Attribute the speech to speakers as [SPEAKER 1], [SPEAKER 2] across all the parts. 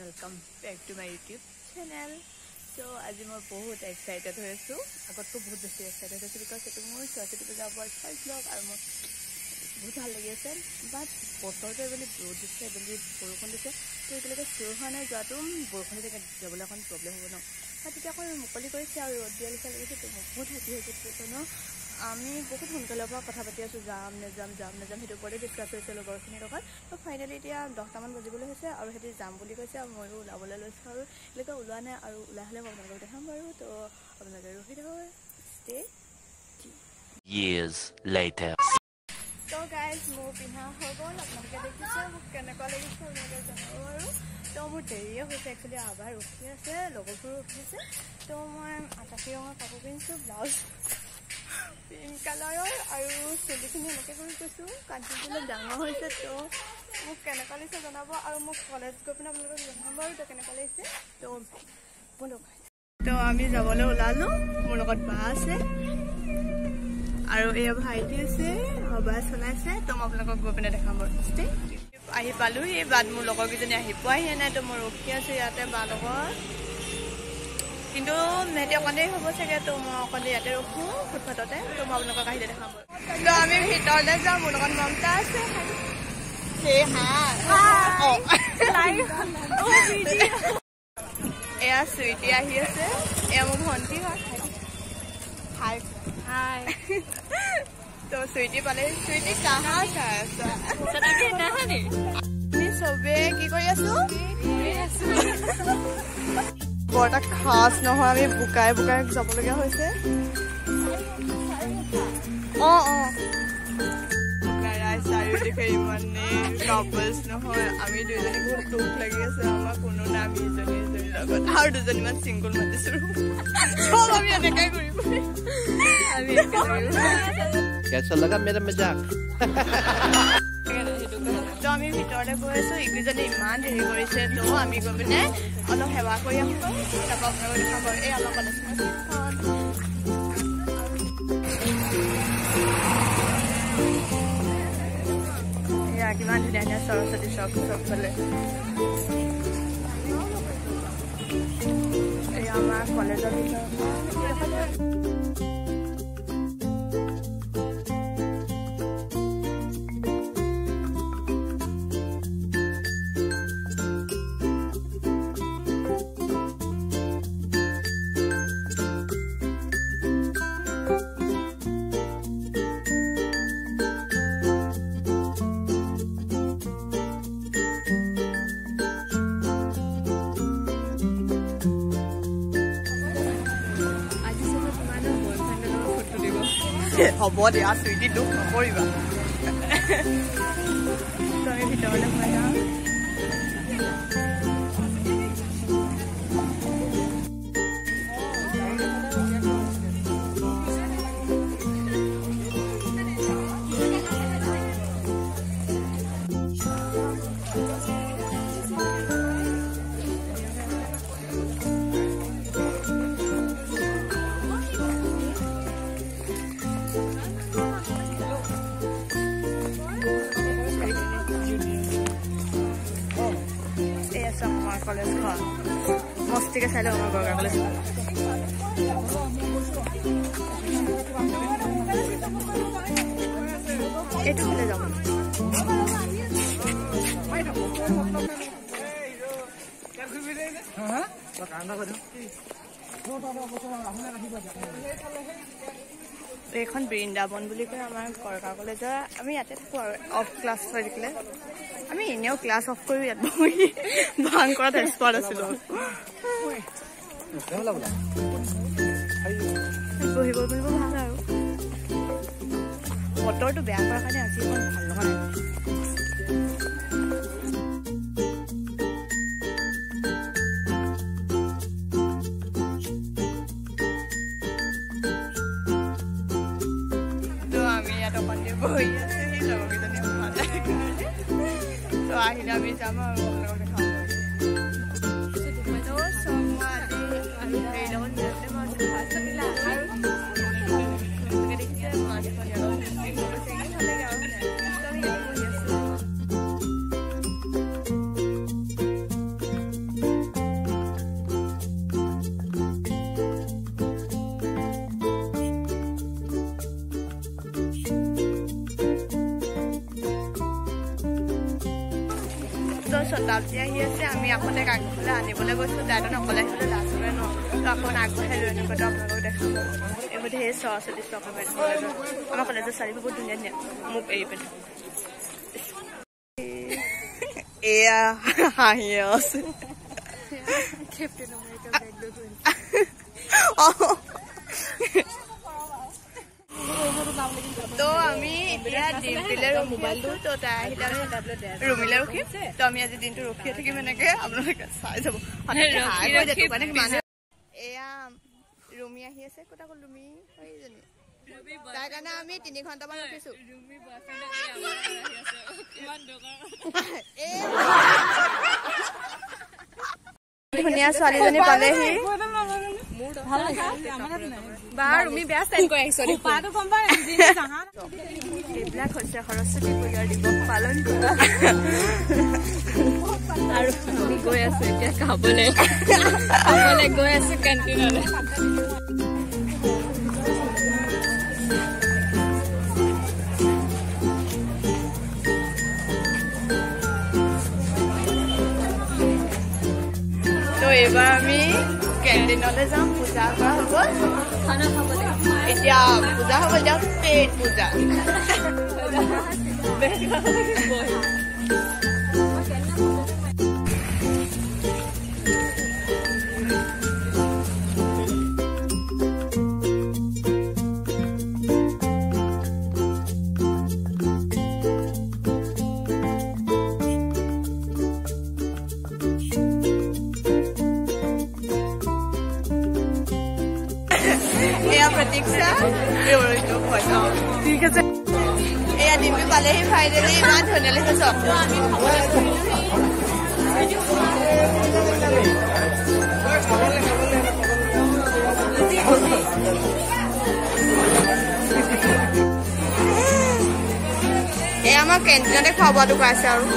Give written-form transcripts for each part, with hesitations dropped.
[SPEAKER 1] welcome back to my YouTube channel. So আজি মই বহুত এক্সাইটেড হৈ আছো আগতকৈ বহুত বেছি এক্সাইটেড হৈছো because এটো মোৰ সৰস্বতী পূজা ফাৰ্ষ্ট ব্লগ আৰু মই বহুত ভাল লাগি আছে বাট বতৰটো এবেলি ৰ'দ দিছে এবেলি বৰষুণ দিছে তো এতিয়ালৈকে চিয়ৰ হোৱা নাই যোৱাটো বৰষুণ দিলে যাবলৈ অকণ প্ৰব্লেম হ'ব ন তেতিয়া আকৌ মুকলি কৰিছে আৰু ৰ'দ দিয়া লিখা লাগিছে তো বহুত হেপি হৈছে ন আমি বহুত সোনকালে পৰা কথা পাতি আছো যাম নেযাম সেইটো ওপৰতে ডিছকাছ হৈছে লগৰখিনিৰ লগত তো ফাইনেলি এতিয়া 10টামান বাজিবলৈ হৈছে আৰু হেতি যাম বুলি কৈছে আৰু ময়ো ওলাবলৈ লৈছোঁ আৰু এতিয়ালৈকে ওলোৱা নাই আৰু ওলাই হ'লে মই আপোনালোকক দেখাম বাৰু তো আপোনালোকে ৰখি থাকক ষ্টে
[SPEAKER 2] years later.
[SPEAKER 1] So guys, মোৰ পিন্ধা হৈ গ'ল আপোনালোকে দেখিছে মোক কেনেকুৱা লাগিছে আপোনালোকে জনাব আৰু তো মোৰ দেৰিয়ে হৈছে একচুৱেলি আবাৰ ৰখি আছে লগৰবোৰ ৰখি আছে তো মই আকাশী ৰঙৰ কাপোৰ পিন্ধিছোঁ ব্লাউজ পিংক কালাৰৰ আৰু চুলিখিনি এনেকৈ কৰি কৈছোঁ কাণখিনি অলপ ডাঙৰ হৈছে তো মোক কেনেকুৱা লাগিছে জনাব আৰু মোক কলেজ গৈ পিনে আপোনালোকক জনাব বাৰু তো কেনেকুৱা লাগিছে তো মোৰ লগত তো আমি যাবলৈ ওলালোঁ মোৰ লগত বা আছে আৰু এই ভাইটি আছে বাছ চলাইছে তো মই আপোনালোকক গৈ পিনে দেখাম বাৰু আহি পালোঁ এই বাট মোৰ লগৰকেইজনী আহি পোৱাহিয়ে নাই তো মই ৰখি আছোঁ ইয়াতে বা লগত কিন্তু মেহেতি অকণ দেৰি হ'ব চাগে তো মই অকণ দেৰি ইয়াতে ৰখোঁ ফুটপাথতে তো মই আপোনালোকক আহিলে দেখাম তো আমি ভিতৰলৈ যাওঁ মোৰ লগত মমতা আছে এয়া চুইটি আহি আছে এয়া মোৰ ভণ্টি হয় হাই হাই তো চুইটি পালে চুইটি কাহা চাই আছা আমি চবে কি কৰি আছো বৰ এটা খাচ নহয় আমি বুকাই বুকাই যাবলগীয়া হৈছে চাৰিওদিশে ইমানে কাপলছ নহয় আমি দুজনী বহুত দুখ লাগি আছে আমাৰ কোনো নাম ইজনী লগত আৰু দুজনীমান চিংগল মাতিছো চব আমি এনেকৈ কৰিব
[SPEAKER 2] कैसा लगा मेरा मजाक
[SPEAKER 1] তো আমি ভিতৰতে গৈ আছো ইকেইজনী ইমান দেৰি কৰিছে তো আমি গৈ পিনে অলপ সেৱা কৰি আহোঁ তাৰপৰা আপোনালোকক দেখাম বাৰু এই অলপ এয়া কিমান ধুনীয়া ধুনীয়া সৰস্বতী চবফালে এই আমাৰ কলেজৰ ভিতৰত হ'ব দিয়া চুইটি দুখ নকৰিবা আমি ভিতৰলৈ সোমাই যাওঁ কলেজ খন মস্তিকে চাই লওঁ আমাৰ গৰ্গা কলেজ এইটো ফালে যাব এইখন বৃন্দাবন বুলি কয় আমাৰ গৰ্গা কলেজৰ আমি ইয়াতে থাকোঁ আৰু অফ ক্লাছ হৈ থাকিলে আমি এনেও ক্লাছ অফ কৰি ইয়াত বহি ভাং কৰা স্পট আছিলোঁ বহিব বহিব ভাল আৰু বতৰটো বেয়া কৰাৰ কাৰণে আজি ইমান ভাল লগা নাই তো আমি ইয়াত অকণ দেৰি বহি আছো সেই লগৰকেইজনী ভাল লাগে তো আহিলে আমি যাম আৰু আপোনালোকক দেখাম শতাব্দী আহি আছে আমি আকৌ তাইক আগফালে আনিবলৈ গৈছোঁ তাইতো অকলে আহিবলৈ লাজ কৰে ন তো অকণ আগবঢ়াই লৈ এনেকুৱাটো আপোনালোকক দেখাব এইবোৰ সেই সৰস্বতী চক্ৰ আমাৰ কলেজৰ ছোৱালীবোৰ বহুত ধুনীয়া ধুনীয়া মোক এৰি পিনে এয়া হাঁহি আছে তো আমি এতিয়া ডিউটিলৈ মোবাইলটো তো তাই আহিলে ৰুমিলে ৰখিম তো আমি আজি দিনটো ৰখিয়ে থাকিম এনেকৈ আপোনালোকে চাই যাব এয়া ৰুমি আহি আছে ক'ত আকৌ ৰুমি সেইজনী তাৰ কাৰণে আমি 3 ঘণ্টামান ৰখিছোঁ ধুনীয়া ছোৱালীজনী পালেহি এইবিলাক হৈছে সৰস্বতী পূজাৰ দিৱস পালন কৰা আৰু আমি গৈ আছো এতিয়া খাবলৈ গৈ আছো কেণ্টিনলৈ তো এইবাৰ আমি কেণ্টিনলৈ যাম পূজা কৰা হ'ব এতিয়া পূজা হ'ব এতিয়া পেট পূজা प्रतीक्षा ठीक है एया डिम्पी पालेही फाइनली इमान धुनिया লাগিছে সব এয়া আমাৰ কেণ্টিনতে খোৱা বোৱাটো কৰাইছে আৰু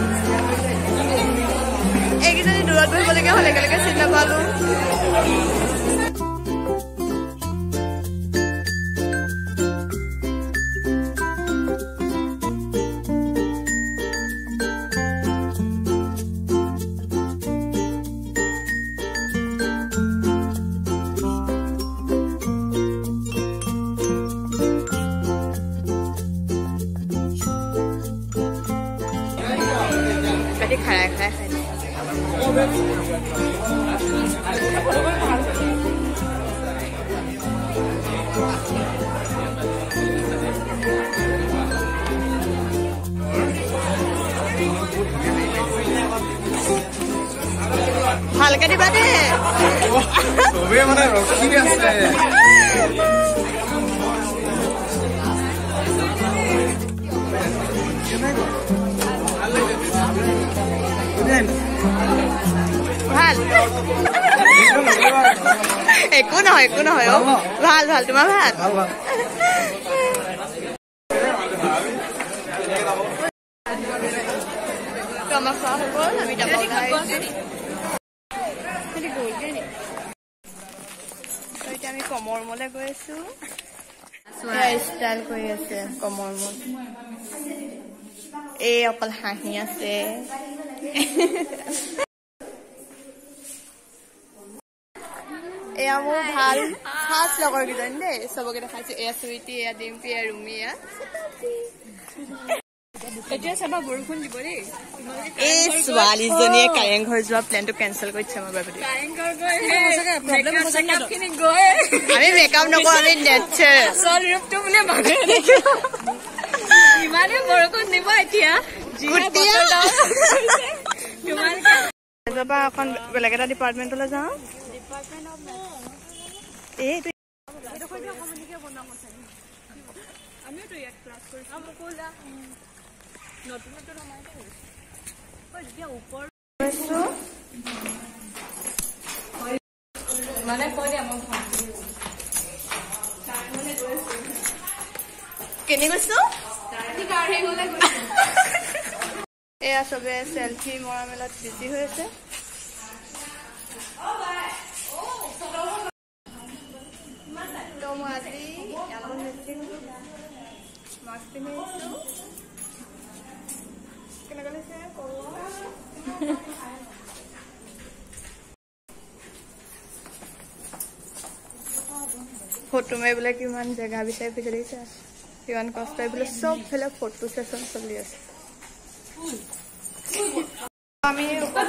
[SPEAKER 1] এইকেইজনী দূৰত বহিবলগীয়া হ'ল একেলগে চিট নাপালোঁ খাই খাই খাই ভালকে দিবা দে চবে মানে ৰখি আছে ভাল একো নহয় ভাল ভাল তোমাৰ ভাল আমাৰ খোৱা হ'ব আমি এতিয়া আমি কমৰ ৰুমলৈ গৈ আছো ষ্টাইল কৰি আছে কমৰ ৰুমত এই অকল হাঁহি আছে এয়া মোৰ ভাল খাস লগৰ কেইজনী দেই চবকে দেখাইছো এয়া চুইটি এয়া ডিম্পি এয়া ৰুমি এয়া এতিয়া চাবা বৰষুণ দিব দেই এই ছোৱালীজনীয়ে কাৰেংঘৰ যোৱা প্লেনটো কেঞ্চেল কৰিছে আমাৰ বাবে আমি মেকআপ নকৰো আমি নেচাৰেল ৰূপটো বোলে ইমানে বৰষুণ দিব এতিয়া এখন বেলেগ এটা ডিপাৰ্টমেণ্টলৈ যাওঁ কেনে গৈছো এয়া চবে সেলফি মৰা মেলাত বিজি হৈ আছে তো মই আজি মাস্ক পিন্ধি আহিছো কেনেকুৱা লাগিছে ক'ব ফটো মাৰিবলৈ কিমান জেগা বিচাৰি পিছে দেখিছে কিমান কষ্ট এইবিলাক চব ফালে ফটো সেশন চলি আছে আমি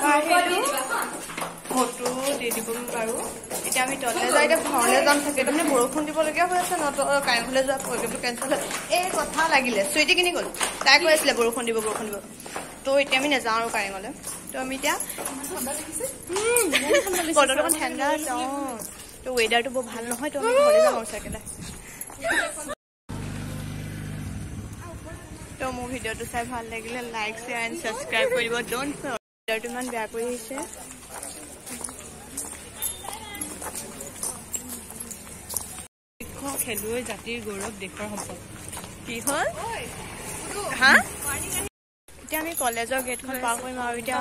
[SPEAKER 1] ফটো দি দিব পাৰোঁ এতিয়া আমি তললৈ যাই এতিয়া ঘৰলৈ যাম থাকে তাৰমানে বৰষুণ দিবলগীয়া হৈ আছে কাৰেংঘৰলৈ যোৱা প্ৰগ্ৰেমটো কেঞ্চেল হ'ল এই কথা লাগিলে চুইটি কিনি গ'ল তাই কৈ আছিলে বৰষুণ দিব তো এতিয়া আমি নাযাওঁ আৰু কাৰেংঘৰলৈ তো আমি এতিয়া বতৰটো অকণ ঠাণ্ডা আছে তো ৱেডাৰটো বৰ ভাল নহয় তো আমি ঘৰলৈ যাম আৰু চাইকেলে তো মোৰ ভিডিঅ'টো চাই ভাল লাগিলে লাইক শ্বেয়াৰ এণ্ড ছাবস্ক্ৰাইব কৰিব ডোণ্ট ৱেডাৰটো ইমান বেয়া কৰি আহিছে
[SPEAKER 3] খেলুৱৈ জাতিৰ গৌৰৱ দেশৰ সম্পদ
[SPEAKER 1] কি হ'ল হা এতিয়া আমি কলেজৰ গেটখন পাৰ কৰিম আৰু এতিয়া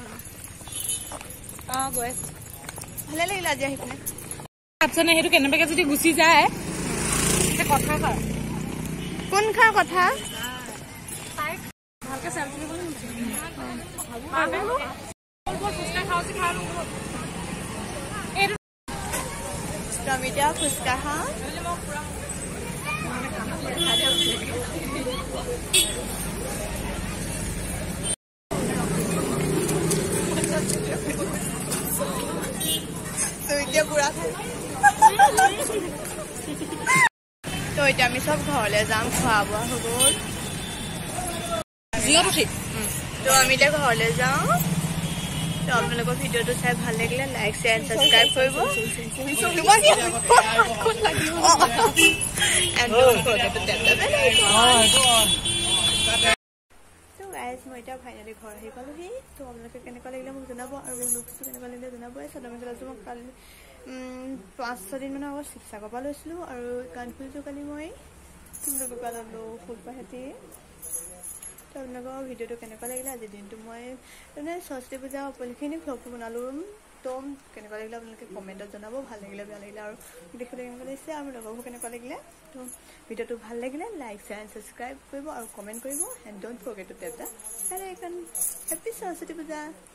[SPEAKER 1] গৈ আছো ভালে লাগিলে আজি আহি পিনে
[SPEAKER 3] আফসানা সেইটো কেনেবাকে যদি গুচি যায় কথা কয়
[SPEAKER 1] কোন খাৰ কথা
[SPEAKER 3] ভালকে চেলফি ল'বলৈ
[SPEAKER 1] আমি এতিয়া ফুচকা খাওঁ তো এতিয়া আমি চব ঘৰলৈ যাম খোৱা বোৱা হৈ গ'ল তো আমি এতিয়া ঘৰলৈ যাওঁ তো আপোনালোকৰ ভিডিঅ'টো চাই ভাল লাগিলে লাইক শ্বেয়াৰ এণ্ড ছাবস্ক্ৰাইব কৰিব তো গাইজ মই এতিয়া ফাইনেলি ঘৰ আহি পালোহি তো আপোনালোকে কেনেকুৱা লাগিলে মোক জনাব আৰু লুকছটো কেনেকুৱা লাগিলে জনাব চাদৰ মেখেলাযোৰ মই কালি 5-6 দিন মানৰ আগত শিৱসাগৰৰ পৰা লৈছিলোঁ আৰু কাণফুলিযোৰ কালি মই দোকানত ল'লোঁ ফুলপাহেঁতি তো আপোনালোকৰ ভিডিঅ'টো কেনেকুৱা লাগিলে আজিৰ দিনটো মই তাৰমানে সৰস্বতী পূজা উপলক্ষে ভ্লগটো বনালোঁ তো কেনেকুৱা লাগিলে আপোনালোকে কমেণ্টত জনাব ভাল লাগিলে বেয়া লাগিলে আৰু দেখিবলৈ কেনেকুৱা লাগিছে আৰু লগৰবোৰ কেনেকুৱা লাগিলে তো ভিডিঅ'টো ভাল লাগিলে লাইক শ্বেয়াৰ এণ্ড ছাবস্ক্ৰাইব কৰিব আৰু কমেণ্ট কৰিব and don't forget to tap the bell icon happy Saraswati পূজা